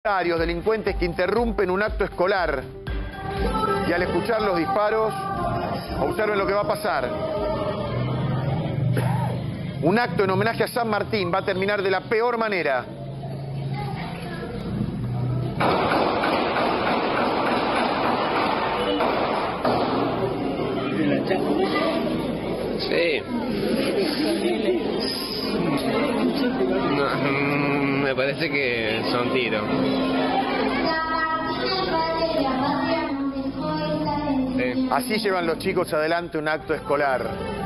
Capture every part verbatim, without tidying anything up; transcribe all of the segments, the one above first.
Delincuentes que interrumpen un acto escolar y al escuchar los disparos, observen lo que va a pasar. Un acto en homenaje a San Martín va a terminar de la peor manera. Sí. No, me parece que son tiros. Sí. Así llevan los chicos adelante un acto escolar.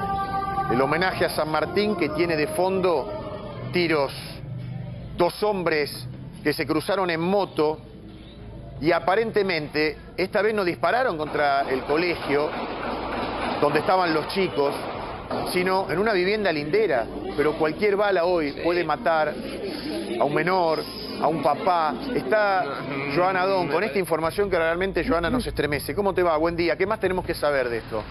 El homenaje a San Martín, que tiene de fondo tiros. Dos hombres que se cruzaron en moto y aparentemente esta vez no dispararon contra el colegio donde estaban los chicos, sino en una vivienda lindera. Pero cualquier bala hoy puede matar a un menor, a un papá. Está Joana Don con esta información que realmente, Joana, nos estremece. ¿Cómo te va? Buen día. ¿Qué más tenemos que saber de esto?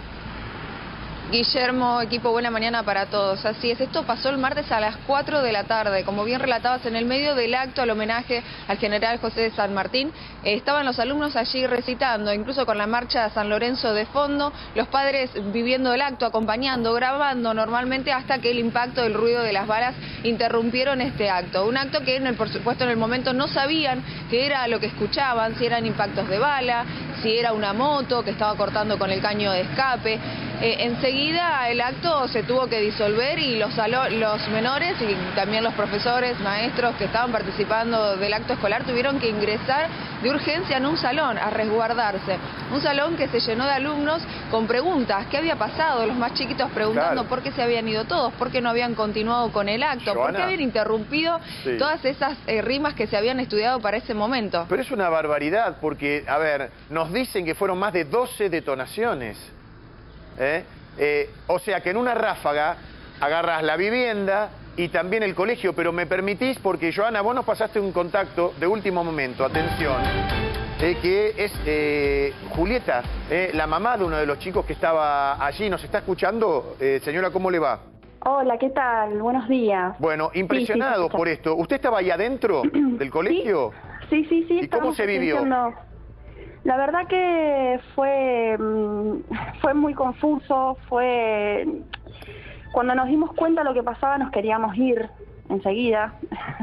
Guillermo, equipo, buena mañana para todos. Así es, esto pasó el martes a las cuatro de la tarde, como bien relatabas, en el medio del acto al homenaje al general José de San Martín. Eh, estaban los alumnos allí recitando, incluso con la marcha San Lorenzo de fondo, los padres viviendo el acto, acompañando, grabando normalmente, hasta que el impacto del ruido de las balas interrumpieron este acto. Un acto que, en el, por supuesto, en el momento no sabían qué era lo que escuchaban, si eran impactos de bala, si era una moto que estaba cortando con el caño de escape. Eh, enseguida el acto se tuvo que disolver y los, los menores y también los profesores, maestros que estaban participando del acto escolar tuvieron que ingresar de urgencia en un salón a resguardarse. Un salón que se llenó de alumnos con preguntas. ¿Qué había pasado? Los más chiquitos preguntando, claro, por qué se habían ido todos, por qué no habían continuado con el acto, Joana, por qué habían interrumpido sí. todas esas eh, rimas que se habían estudiado para ese momento. Pero es una barbaridad porque, a ver, nos dicen que fueron más de doce detonaciones. ¿Eh? Eh, o sea que en una ráfaga agarras la vivienda y también el colegio, pero me permitís, porque Joana, vos nos pasaste un contacto de último momento, atención, eh, que es eh, Julieta, eh, la mamá de uno de los chicos que estaba allí. ¿Nos está escuchando? Eh, señora, ¿cómo le va? Hola, ¿qué tal? Buenos días. Bueno, impresionado sí, sí, por esto. ¿Usted estaba ahí adentro del colegio? Sí, sí, sí. ¿Y cómo se vivió? Pensando... La verdad que fue, fue muy confuso, fue... Cuando nos dimos cuenta de lo que pasaba nos queríamos ir enseguida.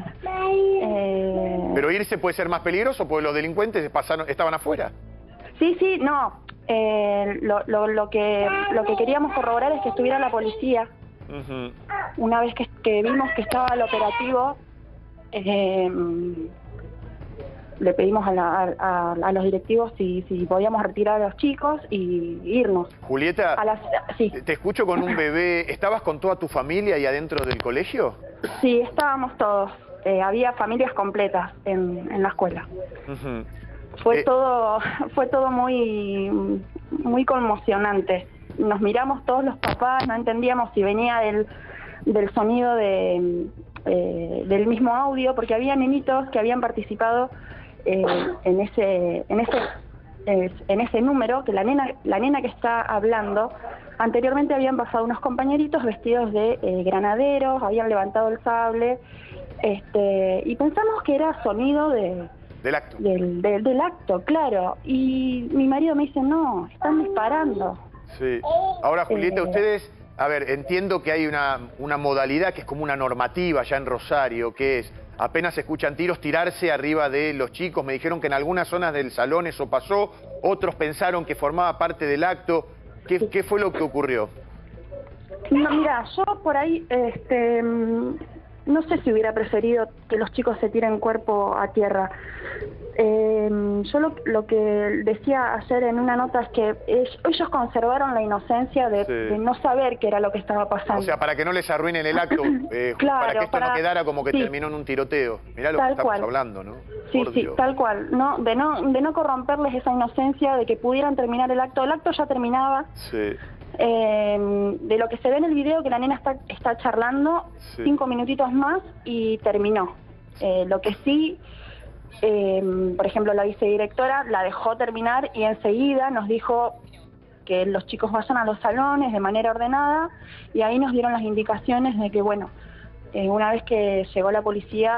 eh... ¿Pero irse puede ser más peligroso porque los delincuentes pasaron, estaban afuera? Sí, sí, no. Eh, lo, lo, lo, que, lo que queríamos corroborar es que estuviera la policía. Uh-huh. Una vez que, que vimos que estaba el operativo... Eh, le pedimos a, la, a, a los directivos si, si podíamos retirar a los chicos y irnos. Julieta, a las, sí. te escucho con un bebé. ¿Estabas con toda tu familia ahí adentro del colegio? Sí, estábamos todos. Eh, había familias completas en, en la escuela. Uh-huh. Fue eh... todo fue todo muy, muy conmocionante. Nos miramos todos los papás, no entendíamos si venía del, del sonido de, eh, del mismo audio, porque había nenitos que habían participado Eh, en ese en ese eh, en ese número, que la nena la nena que está hablando anteriormente habían pasado unos compañeritos vestidos de eh, granaderos, habían levantado el sable, este y pensamos que era sonido de del acto del, del, del acto, claro, y mi marido me dice, no, están disparando. Sí. Ahora, Julieta, eh, ustedes, a ver, entiendo que hay una una modalidad que es como una normativa ya en Rosario, que es apenas se escuchan tiros, tirarse arriba de los chicos. Me dijeron que en algunas zonas del salón eso pasó, otros pensaron que formaba parte del acto. ¿Qué, sí. ¿qué fue lo que ocurrió? No, mira, yo por ahí, este, no sé si hubiera preferido que los chicos se tiren cuerpo a tierra. Eh, yo lo, lo que decía ayer en una nota es que ellos conservaron la inocencia de, sí. de no saber qué era lo que estaba pasando. O sea, para que no les arruinen el acto, eh, claro, para que esto para... no quedara como que sí. terminó en un tiroteo. Mirá lo tal que estamos cual. hablando, ¿no? Sí, Por sí, Dios. tal cual. No, de no de no corromperles esa inocencia, de que pudieran terminar el acto. El acto ya terminaba. Sí. Eh, de lo que se ve en el video, que la nena está, está charlando, sí. cinco minutitos más y terminó. Eh, lo que sí... Eh, por ejemplo, la vicedirectora la dejó terminar y enseguida nos dijo que los chicos vayan a los salones de manera ordenada y ahí nos dieron las indicaciones de que, bueno, eh, una vez que llegó la policía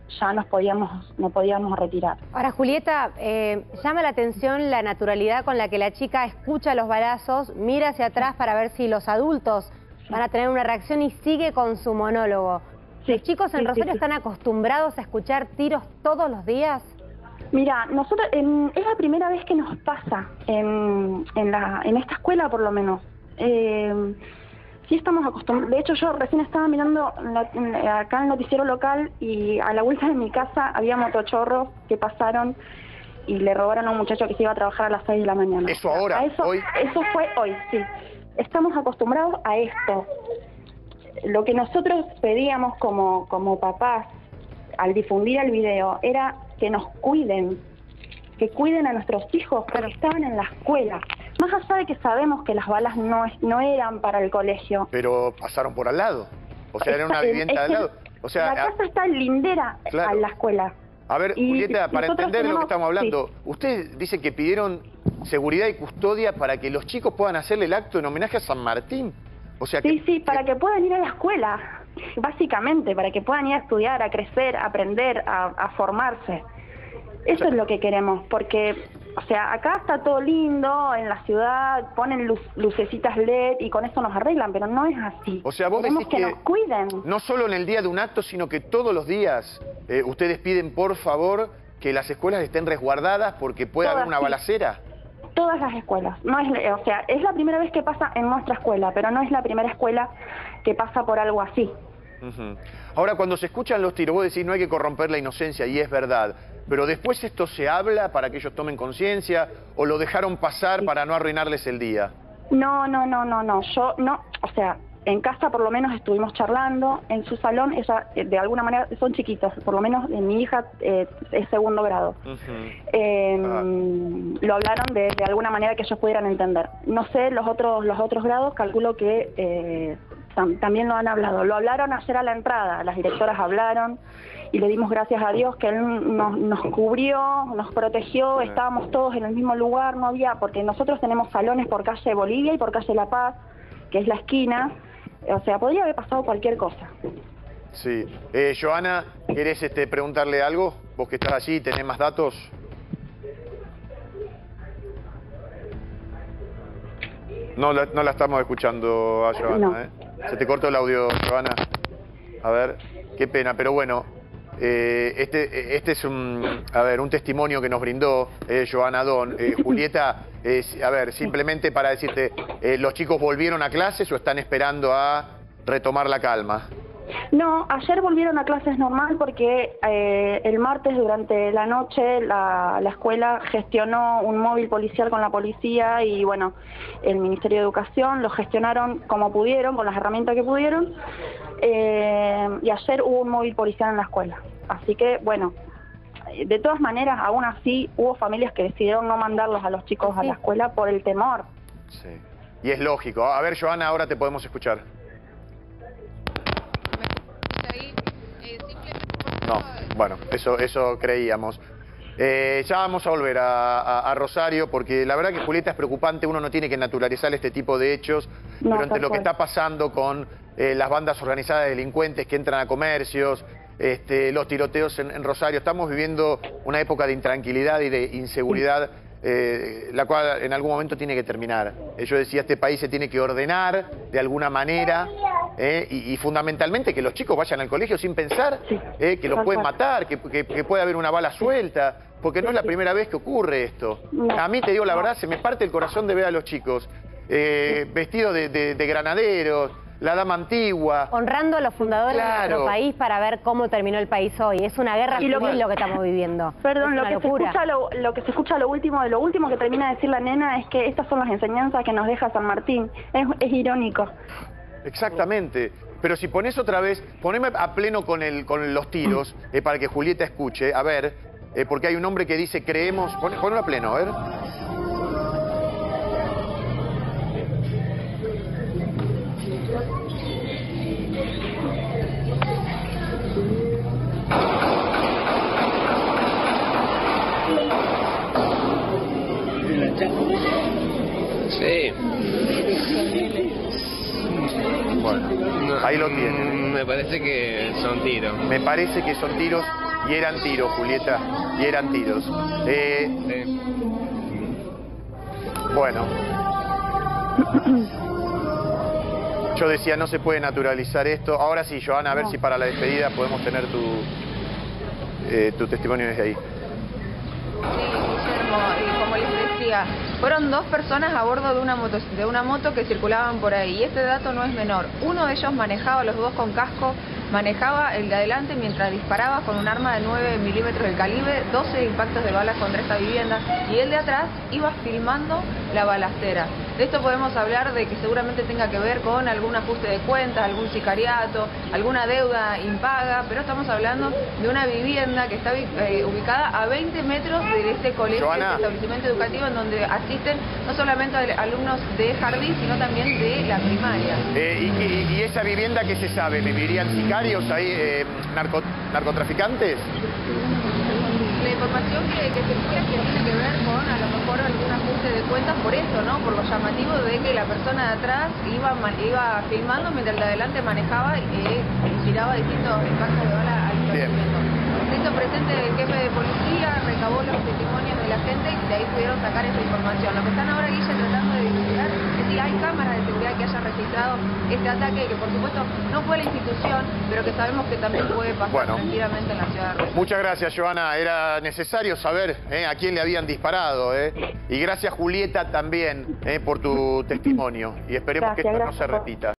ya nos podíamos, nos podíamos retirar. Ahora, Julieta, eh, llama la atención la naturalidad con la que la chica escucha los balazos, mira hacia atrás para ver si los adultos van a tener una reacción y sigue con su monólogo. Sí, ¿Los chicos en sí, Rosario sí, sí. están acostumbrados a escuchar tiros todos los días? Mira, nosotros en, es la primera vez que nos pasa en, en, la, en esta escuela, por lo menos. Eh, sí estamos acostumbrados. De hecho, yo recién estaba mirando la, acá en el noticiero local y a la vuelta de mi casa había motochorros que pasaron y le robaron a un muchacho que se iba a trabajar a las seis de la mañana. ¿Eso ahora? A eso, ¿Hoy? Eso fue hoy, sí. Estamos acostumbrados a esto. Lo que nosotros pedíamos como, como papás al difundir el video era que nos cuiden, que cuiden a nuestros hijos porque estaban en la escuela. Más allá de que sabemos que las balas no, es, no eran para el colegio. Pero pasaron por al lado. O sea, era una Está- vivienda es al que lado. O sea, la a- casa está lindera Claro. a la escuela. A ver, Y Julieta, para nosotros entender de lo que tenemos- estamos hablando, sí. usted dice que pidieron seguridad y custodia para que los chicos puedan hacerle el acto en homenaje a San Martín. O sea, Sí, que, sí, para que puedan ir a la escuela, básicamente, para que puedan ir a estudiar, a crecer, a aprender, a, a formarse. Eso es lo que queremos, porque, o sea, acá está todo lindo, en la ciudad, ponen luz, lucecitas L E D y con eso nos arreglan, pero no es así. O sea, vos Queremos decís que, que nos cuiden. no solo en el día de un acto, sino que todos los días eh, ustedes piden, por favor, que las escuelas estén resguardadas porque puede Todas, haber una sí. balacera. Todas las escuelas. No es, o sea, es la primera vez que pasa en nuestra escuela, pero no es la primera escuela que pasa por algo así. Ujú. Ahora, cuando se escuchan los tiros, vos decís no hay que corromper la inocencia, y es verdad. Pero después esto se habla para que ellos tomen conciencia, o lo dejaron pasar Sí. para no arruinarles el día. No, no, no, no, no. Yo no, o sea, en casa por lo menos estuvimos charlando. En su salón, ella, eh, de alguna manera, son chiquitos. Por lo menos eh, mi hija eh, es segundo grado. Ujú. Eh, Ah. Lo hablaron de, de alguna manera que ellos pudieran entender. No sé, los otros los otros grados, calculo que eh, tam- también lo han hablado. Lo hablaron ayer a la entrada, las directoras hablaron y le dimos gracias a Dios que Él nos, nos cubrió, nos protegió, Sí. estábamos todos en el mismo lugar, no había, porque nosotros tenemos salones por calle Bolivia y por calle La Paz, que es la esquina, o sea, podría haber pasado cualquier cosa. Sí. Eh, Joana, ¿querés este, preguntarle algo? Vos que estás allí, ¿tenés más datos? No la, no la estamos escuchando a Joana, No. ¿eh? Se te cortó el audio, Joana. A ver, qué pena, pero bueno, eh, este, este es un, a ver, un testimonio que nos brindó eh, Joana Don. Eh, Julieta, eh, a ver, simplemente para decirte, eh, ¿los chicos volvieron a clases o están esperando a retomar la calma? No, ayer volvieron a clases normal porque eh, el martes durante la noche la, la escuela gestionó un móvil policial con la policía y bueno, el Ministerio de Educación lo gestionaron como pudieron, con las herramientas que pudieron, eh, y ayer hubo un móvil policial en la escuela. Así que bueno, de todas maneras, aún así hubo familias que decidieron no mandarlos a los chicos a la escuela por el temor. Sí. Y es lógico. A ver, Joana, ahora te podemos escuchar. Ahí, eh, simplemente- No, bueno, eso, eso creíamos. Eh, ya vamos a volver a, a- a Rosario, porque la verdad que Julieta es preocupante, uno no tiene que naturalizar este tipo de hechos, No, pero entre tal lo que cual. está pasando con eh, las bandas organizadas de delincuentes que entran a comercios, este, los tiroteos en, en Rosario, estamos viviendo una época de intranquilidad y de inseguridad, eh, la cual en algún momento tiene que terminar. Eh, yo decía, este país se tiene que ordenar de alguna manera, eh, y, y fundamentalmente que los chicos vayan al colegio sin pensar Sí, eh, que los tal pueden cual. matar, que, que, que puede haber una bala suelta, porque no es la primera vez que ocurre esto. No, A mí, te digo la no. verdad, se me parte el corazón de ver a los chicos eh, vestidos de, de- de granaderos, la dama antigua. Honrando a los fundadores de Claro. nuestro país para ver cómo terminó el país hoy. Es una guerra Y lo civil que- lo que estamos viviendo. Perdón, es lo una que, se locura. escucha, lo, lo que se escucha lo último, de lo último que termina de decir la nena es que estas son las enseñanzas que nos deja San Martín. Es, es irónico. Exactamente. Pero si pones otra vez, poneme a pleno con, el, con los tiros, eh, para que Julieta escuche, a ver, eh, porque hay un hombre que dice creemos, pon, ponlo a pleno, a ver. Sí. Bueno, No, ahí lo mm, tienen. Me parece que son tiros. Me parece que son tiros Y eran tiros, Julieta, y eran tiros. Eh, bueno. Yo decía, no se puede naturalizar esto. Ahora sí, Joana, a ver si para la despedida podemos tener tu, eh, tu testimonio desde ahí. Sí, Guillermo, y como les decía, fueron dos personas a bordo de una moto, de una moto que circulaban por ahí. Y este dato no es menor. Uno de ellos manejaba, los dos con casco, manejaba el de adelante mientras disparaba con un arma de nueve milímetros de calibre, doce impactos de balas contra esta vivienda, y el de atrás iba filmando la balacera. De esto podemos hablar de que seguramente tenga que ver con algún ajuste de cuentas, algún sicariato, alguna deuda impaga, pero estamos hablando de una vivienda que está eh, ubicada a veinte metros de este colegio, de este establecimiento educativo, en donde asisten no solamente alumnos de jardín, sino también de la primaria. Eh, y, y, ¿Y esa vivienda qué se sabe? ¿Vivirían sicarios ahí, eh, narco, narcotraficantes? La información que, que circula que tiene que ver con a lo mejor algún ajuste de cuentas por esto, ¿no? Por lo llamativo de que la persona de atrás iba, iba filmando mientras el de adelante manejaba y eh, giraba distintos impactos de bala al establecimiento. Esto presente el jefe de policía, recabó los testimonios de la gente y de ahí pudieron sacar esa información. Lo que están ahora, Guille, tratando de investigar es si hay cámaras de seguridad que hayan registrado este ataque, que por supuesto no fue la institución, pero que sabemos que también puede pasar bueno, tranquilamente en la ciudad de Rosario. Muchas gracias, Joana. Era necesario saber eh, a quién le habían disparado. Eh. Y gracias, Julieta, también eh, por tu testimonio. Y esperemos gracias, que esto no se repita.